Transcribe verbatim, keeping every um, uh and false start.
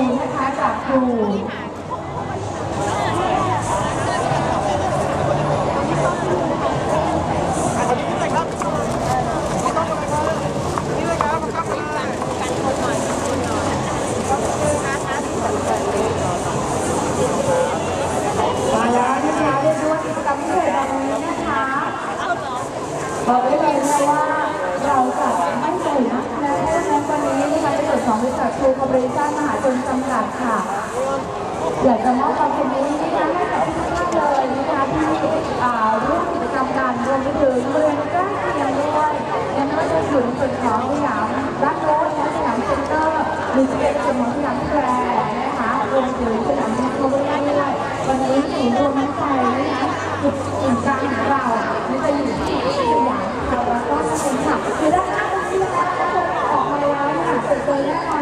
นะคะจากครูมาแล้วนะคะเรียกว่ากิจกรรมพิเศษแบบนี้นะคะบอกได้เลยนะว่าเราจะไม่ใส่นักแสดงในวันนี้นะคะเป็นส่วนของบริษัททรูคอร์ปอเรชั่นมหาชนจำกัดค่ะอยากจะมอบความเป็นนี้นะคะให้กับทุกท่านเลยนะคะที่ร่วมกิจกรรมกันรวมไปถึงบริเวณใกล้เคียงด้วยยังไม่ได้ถึงส่วนของสยามด้านโน้นและสยามเซ็นเตอร์หรือจะเป็นส่วนของสยามแกรนด์นะคะรวมถึงสยามเซ็นเตอร์ด้วยวันนี้ถึงรวมน้ำใจนะคะจุดศูนย์กลางของเราไม่จะอยู่ที่สยามค่ะแล้วก็เป็นค่ะคือด้านหน้าที่แล้วออกมาแล้วค่ะเจอแน่นอน